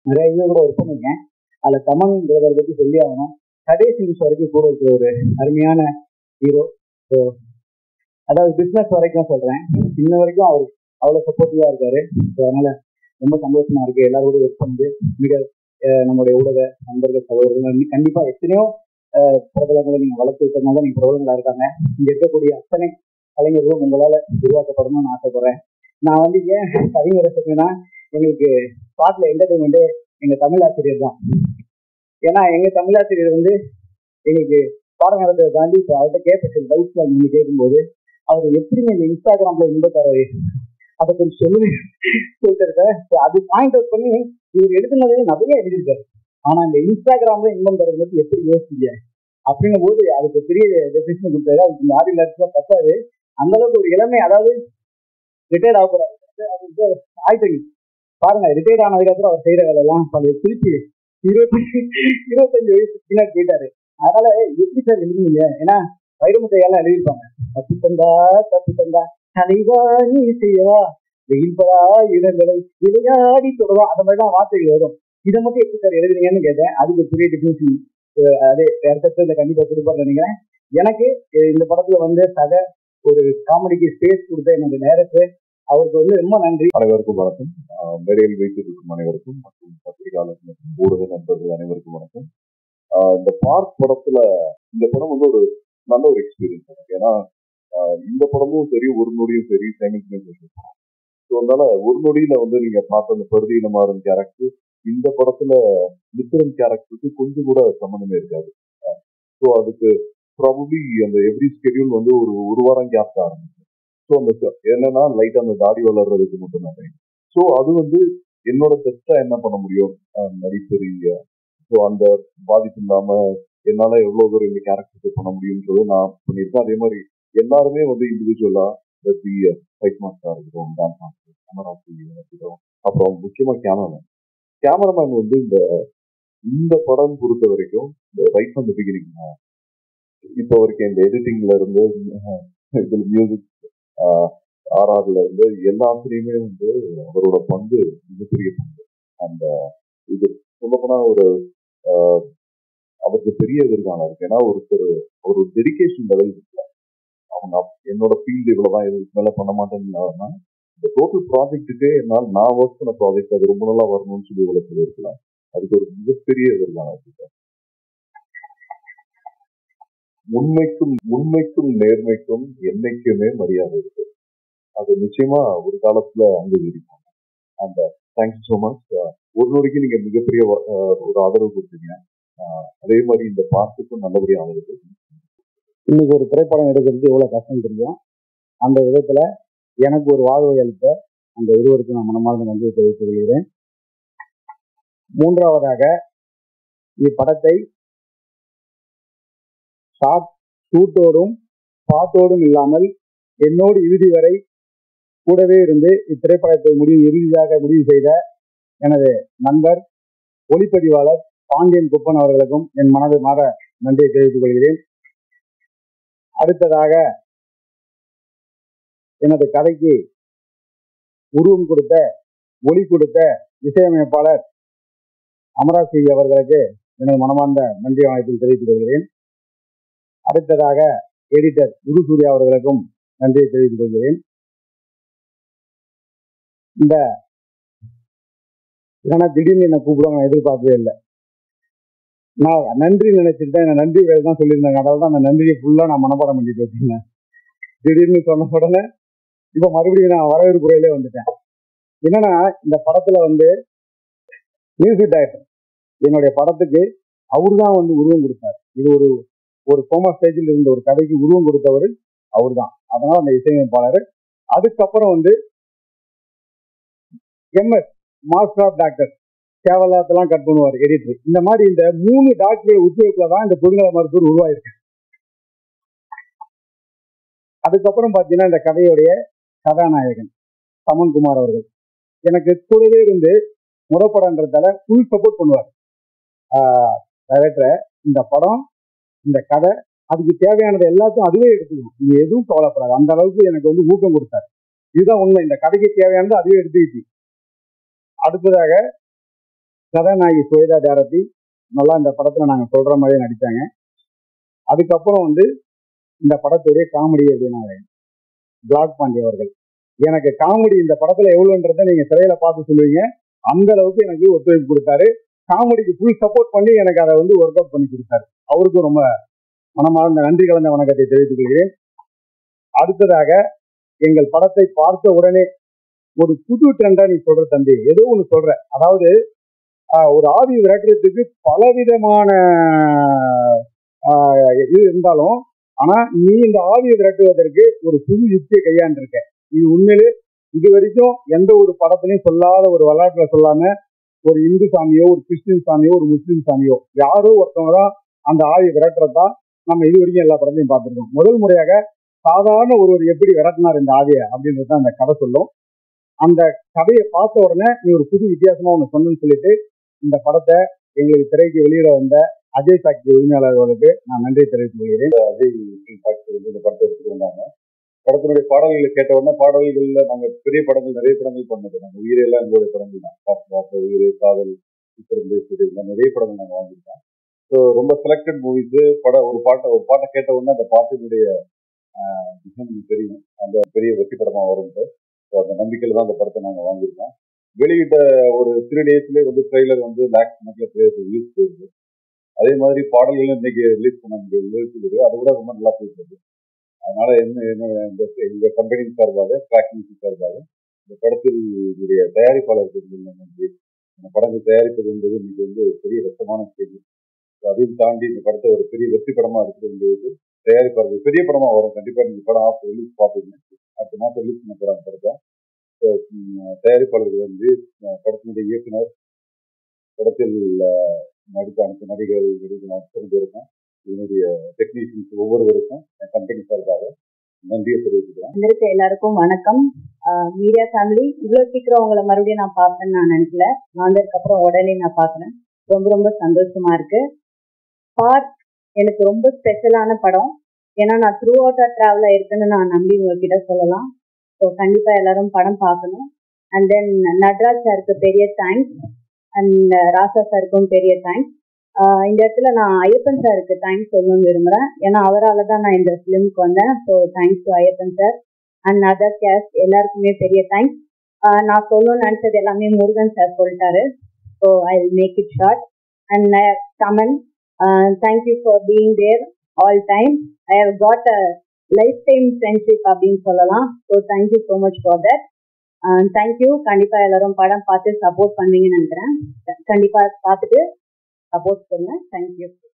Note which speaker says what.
Speaker 1: நிறைய இது கூட ஒர்க் பண்ணிருக்கேன். அதில் தமன் பிரதரை பற்றி சொல்லி ஆகணும். கடைசி நிமிஷம் வரைக்கும் கூட இருக்கிற ஒரு அருமையான ஹீரோ. ஸோ அதாவது பிஸ்னஸ் வரைக்கும் சொல்கிறேன், இன்ன வரைக்கும் அவர் அவ்வளோ சப்போர்ட்டிவாக இருக்காரு. ஸோ அதனால் ரொம்ப சந்தோஷமாக இருக்குது. எல்லாரோட ஒர்க் பண்ணி மிக நம்மளுடைய ஊடக நண்பர்கள் சகோதரர்கள் கண்டிப்பாக எத்தனையோ பிரபலங்களை நீங்கள் வளர்த்து விட்டதுனால தான் நீங்கள் பிரபலங்களாக இருக்காங்க. இங்கே இருக்கக்கூடிய அத்தனை கலைஞர்களும் உங்களால் உருவாக்கப்படணும்னு ஆசைப்படுறேன். நான் வந்து ஏன் கவிஞரை சொன்னேன்னா, எங்களுக்கு பாட்டில் என்டர்டைன்மெண்ட்டு எங்கள் தமிழ் ஆசிரியர் தான். ஏன்னா எங்கள் தமிழாசிரியர் வந்து எங்களுக்கு பாடம் நடந்ததை தாண்டி இப்போ அவர்கிட்ட கேட்ப டவுட்ஸ் நீங்கள் கேட்கும்போது அவர் எப்படிங்க இந்த இன்ஸ்டாகிராமில் இன்பத்தரவை அதை கொஞ்சம் சொல்லிட்டு அது பாயிண்ட் அவுட் பண்ணி இவர் எழுதுனதே நிறைய எழுதியிருக்காரு. ஆனால் இந்த இன்ஸ்டாகிராமில் இன்பம் தரது வந்து எப்படி யோசிச்சீங்க அப்படின்னும் போது அதுக்கு பெரிய டெஃபினிஷன் கொடுத்தாரு. அதுக்கு இந்த ஆடி லேக்ஸ்லாம் பத்தாது. அந்த அளவுக்கு ஒரு இளமை, அதாவது ரிட்டையர்ட் ஆகக்கூடாது ஆயிட்டு பாருங்க. ரிட்டையர்ட் ஆனதுக்கப்புறம் அவர் செய்யற வேலையெல்லாம் திருப்பி 25 வயசு பின்னாடி போயிட்டாரு. அதனால எப்படி சார் எழுதுனீங்க? ஏன்னா வைரமுத்தையெல்லாம் எழுதியிருப்பாங்க, தப்பு தந்தா தலைவா நீ செய்யவா வெயில்படா இடங்களை விளையாடி தொடவா, அந்த மாதிரிதான் வார்த்தைகள் வரும். இதை மட்டும் எப்படி சார் எழுதுனீங்கன்னு கேட்டேன். அதுக்கு பெரிய டெஃபினிஷன் அதே இடத்துல கண்டிப்பா கொடுப்பாரு நினைக்கிறேன். எனக்கு இந்த படத்துல வந்து சக ஒரு காமெடிக்கு ஸ்பேஸ் கொடுத்த என்னோட டைரக்டர், அவருக்கு வந்து ரொம்ப நன்றி.
Speaker 2: அனைவருக்கும் வணக்கம். மேடையில் வைத்திருக்கும் அனைவருக்கும் மற்றும் பத்திரிகையாளர் மற்றும் ஊடக நண்பர்கள் அனைவருக்கும் வணக்கம். இந்த பார்க் படத்துல இந்த படம் வந்து ஒரு நல்ல ஒரு எக்ஸ்பீரியன்ஸ் எனக்கு. ஏன்னா இந்த படமும் சரி ஒரு நொடியும் சரி சைமல்டேனியஸ் படம். ஸோ அதனால ஒரு நொடியில வந்து நீங்க பார்த்த அந்த பருதியில மாறும் கேரக்டர் இந்த படத்துல விக்ரம் கேரக்டருக்கு கொஞ்சம் கூட சம்மந்தமே இருக்காது. ஸோ அதுக்கு ப்ராபப்ளி அந்த எவ்ரி ஸ்கெடியூல் வந்து ஒரு வாரம் கேப் தான் ஆரம்பிச்சு. ஸோ அந்த என்னன்னா லைட்டா அந்த தாடி வளர்றதுக்கு மட்டும் தான். ஸோ அது வந்து என்னோட பெஸ்டா என்ன பண்ண முடியும் நடிப்பெரிய. ஸோ அந்த பாதிப்பு இல்லாம என்னால எவ்வளவு தூரம் இந்த கேரக்டருக்கு பண்ண முடியும்ன்றது நான் பண்ணியிருக்கேன். அதே மாதிரி எல்லாருமே வந்து இண்டிவிஜுவலா ஃபைட் மாஸ்டரா இருக்கட்டும், டான்ஸ் மாஸ்டர், கேமராசி இருக்கட்டும், அப்புறம் முக்கியமா கேமராமேன் வந்து இந்த படம் பொறுத்த வரைக்கும் ரைட் ஃப்ரம் தி பிகினிங் இப்போ வரைக்கும் இந்த எடிட்டிங்ல இருந்து இதுல மியூசிக் ஆர்ஆர்ல இருந்து எல்லாத்துலயுமே வந்து அவரோட பங்கு மிகப்பெரிய பங்கு. அந்த இது சொல்லப்போனா ஒரு அவருக்கு பெரிய எதிர்காலம் இருக்கு. ஏன்னா ஒரு டெடிகேஷன் லெவல் இருக்குல்ல, அவங்க என்னோட ஃபீல்டு இவ்வளவுதான் இதுக்கு மேல பண்ண மாட்டேன்னா இந்த டோட்டல் ப்ராஜெக்ட்டுக்கே நான் ஒர்க் பண்ண ப்ராஜெக்ட் அது ரொம்ப நல்லா வரணும்னு சொல்லி இவ்வளவு சொல்லியிருக்கலாம். அதுக்கு ஒரு மிகப்பெரிய எதிர்காலம் இருக்கு. உண்மைக்கும் நேர்மைக்கும் என்னைக்குமே மரியாதை இருக்கு. அது நிச்சயமா ஒரு காலத்துல அங்கீகரிப்பாங்க. அந்த தேங்க்யூ ஸோ மச். ஒரு நொடிக்கு நீங்க மிகப்பெரிய ஒரு ஆதரவு கொடுத்தீங்க. அதே மாதிரி இந்த பாட்டுக்கும் நல்லபடியாக ஆதரவு கொடுத்தீங்க.
Speaker 1: இன்னைக்கு ஒரு திரைப்படம் எடுக்கிறது எவ்வளவு கஷ்டம் தெரியும். அந்த விதத்துல எனக்கு ஒரு வாழ்வை அளித்த அந்த இருவருக்கும் நான் மனமார்ந்த நன்றியை தெரிவித்துக் கொள்கிறேன். மூன்றாவதாக இப்படத்தை ஷூட்டோடும் பாட்டோடும் இல்லாமல் என்னோடு இறுதி வரை கூடவே இருந்து இத்திரைப்படத்தை இறுதியாக முடிவு செய்த எனது நண்பர் ஒளிப்பதிவாளர் பாண்டியன் குப்பன் அவர்களுக்கும் என் மனது மாற நன்றியை தெரிவித்துக் கொள்கிறேன். அடுத்ததாக எனது கதைக்கு உருவம் கொடுத்த ஒளி கொடுத்த இசையமைப்பாளர் அமராசி அவர்களுக்கு எனது மனமார்ந்த நன்றி வணக்கத்தில் தெரிவித்துக் கொள்கிறேன். அடுத்ததாக எடிட்டர் குருசூர்யா அவர்களுக்கும் நன்றியை தெரிவித்துக் கொள்கிறேன். இந்த ஏன்னா திடீர்னு என்ன கூப்பிடுவாங்க நான் எதிர்பார்க்கவே இல்லை. நான் நன்றி நினைச்சிருந்தேன், என்ன நன்றி வேலை தான் சொல்லியிருந்தாங்க. அதாவது அந்த நன்றியை ஃபுல்லா நான் மனப்பாடம் பண்ணிட்டு வச்சிருந்தேன். திடீர்னு சொன்ன உடனே இப்ப மறுபடியும் நான் வரவேற்புறையிலே வந்துட்டேன். என்னன்னா இந்த படத்துல வந்து மியூசிக் டைரக்டர் என்னுடைய படத்துக்கு அவரு தான் வந்து உருவம் கொடுத்தார். இது ஒரு கோமா ஸ்டேஜில் இருந்த ஒரு கதைக்கு உருவம் கொடுத்தவர் அவர் தான். அதனால அந்த இசையமைப்பாளர். அதுக்கப்புறம் வந்து MS மாஸ்டர் ஆஃப் டாக்டர் கேவலத்தெல்லாம் கட் பண்ணுவார் எடிட்டர். இந்த மாதிரி இந்த 3 டாக்டர் உத்தியோகத்துல தான் இந்த பொதுநல மருத்துவர் உருவாயிருக்கு. அதுக்கப்புறம் பாத்தீங்கன்னா இந்த கதையுடைய கதாநாயகன் தமன்குமார் அவர்கள் எனக்கு கூடவே இருந்து முறைப்படன்றதால ஃபுல் சப்போர்ட் பண்ணுவார். டைரக்டர் இந்த படம் இந்த கதை அதுக்கு தேவையானது எல்லாத்தையும் அதுவே எடுத்துக்கணும், நீங்க எதுவும் கவலைப்படாது, அந்த அளவுக்கு எனக்கு வந்து ஊக்கம் கொடுத்தாரு. இதுதான் உண்மை. இந்த கதைக்கு தேவையானது அதுவே எடுத்துக்கிச்சு. அடுத்ததாக கதாநாயகி சுவேதா டேரத்தி நல்லா இந்த படத்துல நாங்க சொல்ற மாதிரியே நடிச்சாங்க. அதுக்கப்புறம் வந்து இந்த படத்துடைய காமெடி அப்படின்னா பிளாக் பாண்டி அவர்கள். எனக்கு காமெடி இந்த படத்துல எவ்வளவுன்றதை நீங்க திரையில பார்த்து சொல்லுவீங்க. அந்த அளவுக்கு எனக்கு ஒத்துழைப்பு கொடுத்தாரு. காமெடிக்கு ஃபுல் சப்போர்ட் பண்ணி எனக்கு அதை வந்து ஒர்க் அவுட் பண்ணி கொடுத்தாரு. அவருக்கும் ரொம்ப மனமார்ந்த நன்றி கலந்த வணக்கத்தை தெரிவித்துக் கொள்கிறேன். அடுத்ததாக எங்கள் படத்தை பார்த்த உடனே ஒரு புது ட்ரெண்டா நீ சொல்ற தம்பி, ஏதோ ஒண்ணு சொல்ற, அதாவது ஒரு ஆவி விரட்டுறதுக்கு பலவிதமான இது இருந்தாலும், ஆனா நீ இந்த ஆவியை விரட்டுவதற்கு ஒரு புது யுக்தியை கையாண்டிருக்க. இது உண்மையிலே இது வரைக்கும் எந்த ஒரு படத்திலையும் சொல்லாத ஒரு வரலாற்றுல சொல்லாம, ஒரு இந்து சாமியோ ஒரு கிறிஸ்டின் சாமியோ ஒரு முஸ்லீம் சாமியோ யாரோ ஒருத்தவங்க தான் அந்த ஆவியை விரட்டுறதா நம்ம இது வரைக்கும் எல்லா படத்தையும் பார்த்துருக்கோம். முதல் முறையாக சாதாரண ஒருவர் எப்படி விரட்டினார் இந்த ஆவியை அப்படின்றது அந்த கதை சொல்லும். அந்த கதையை பார்த்த உடனே நீ ஒரு புது வித்தியாசமா ஒன்று சொன்னு சொல்லிட்டு இந்த படத்தை எங்களுக்கு திரைக்கு வெளியிட வந்த அஜய் ஃபேக்டரி உரிமையாளர்களுக்கு நான் நன்றி தெரிவித்துக் கொள்கிறேன்.
Speaker 2: அஜய் ஃபேக்டரி வந்து இந்த படத்தை எடுத்துட்டு வந்தாங்க. படத்தினுடைய பாடல்களை கேட்ட உடனே பாடல்கள்ல நாங்க பெரிய படங்கள் நிறைய படங்கள் பண்ணது. நாங்கள் உயிரெல்லாம் எங்களுடைய படங்கள் தான். உயிரே, காதல், நிறைய படங்கள் நாங்கள் வாங்கியிருக்கோம். ஸோ ரொம்ப செலக்டட் மூவிஸ். ஒரு பாட்டை கேட்ட உடனே அந்த பாட்டினுடைய தெரியும் அந்த பெரிய வெற்றி படமா வரும்ட்டு. ஸோ அந்த நம்பிக்கையில தான் அந்த படத்தை நாங்கள் வாங்கியிருக்கோம். வெளியிட்ட ஒரு 3 daysலேயே வந்து ட்ரெய்லர் வந்து லேக்ஸ் கணக்கில் ரிலீஸ் போயிருக்கு. அதே மாதிரி பாடல்கள் இன்னைக்கு ரிலீஸ் பண்ண முடியாது, அதை விட ரொம்ப நல்லா போயிருக்கு. அதனால எங்க கம்பெனி சார்பாக, ட்ராக் மியூசிக் சார்பாக இந்த படத்தில் என்னுடைய தயாரிப்பாளருக்கு நன்றி. இந்த படங்கள் தயாரிப்பது என்பது இன்னைக்கு வந்து பெரிய கஷ்டமான கேள்வி. அதையும் தாண்டி இந்த படத்தை ஒரு பெரிய வெற்றி படமா இருக்கிறது. தயாரிப்பாளர்கள் பெரிய படமா வரும். கண்டிப்பா நீங்க படம் ரிலீஸ் பார்ப்பீங்க. அடுத்த மாதம் ரிலீஸ் பண்ண போறாங்க படத்தை. தயாரிப்பாளர்கள் வந்து படத்தினுடைய இயக்குனர், படத்தில் நடித்த அனைத்து நடிகர்கள் அத்தனை பேருக்கும், என்னுடைய டெக்னீஷியன்ஸ் ஒவ்வொருவருக்கும் என் கம்பெனி சார்பாக நன்றியை தெரிவிச்சுக்கிறேன்.
Speaker 3: எல்லாருக்கும் வணக்கம். மீடியா ஃபேமிலி, இவ்வளவு சீக்கிரம் உங்களை மறுபடியும் நான் பார்ப்பேன்னு நான் நினைக்கல. வந்ததுக்கு அப்புறம் உடனே நான் பார்க்குறேன். ரொம்ப ரொம்ப சந்தோஷமா இருக்கு. பார்க் எனக்கு ரொம்ப ஸ்பெஷலான படம். ஏன்னா நான் த்ரூ அவுட் டிராவலா இருக்குன்னு நான் நம்பி உங்ககிட்ட சொல்லலாம். ஸோ கண்டிப்பா எல்லாரும் படம் பார்க்கணும். அண்ட் தென் நட்ராஜ் சாருக்கு பெரிய தேங்க்ஸ், அண்ட் ராசா சாருக்கும் பெரிய தேங்க்ஸ். இந்த இடத்துல நான் ஐயப்பன் சாருக்கு தேங்க்ஸ் சொல்லணும்னு விரும்புகிறேன். ஏன்னா அவரால் தான் நான் இந்த ஃபிலிமுக்கு வந்தேன். So thanks to Ayyappan sir and other cast எல்லாருக்குமே பெரிய தேங்க்ஸ். நான் சொல்லணும்னு நினச்சது எல்லாமே முருகன் சார் சொல்லிட்டாரு. So I will make it short. And Thaman, thank you for being there all time. I have got a lifetime friendship அப்படின்னு சொல்லலாம். So thank you so much for that. Thank you. கண்டிப்பாக எல்லாரும் படம் பார்த்து சப்போர்ட் பண்ணுவீங்கன்னு நினைக்கிறேன். கண்டிப்பாக பார்த்துட்டு சப்போர்ட் பண்ணுங்க. தேங்க்யூ.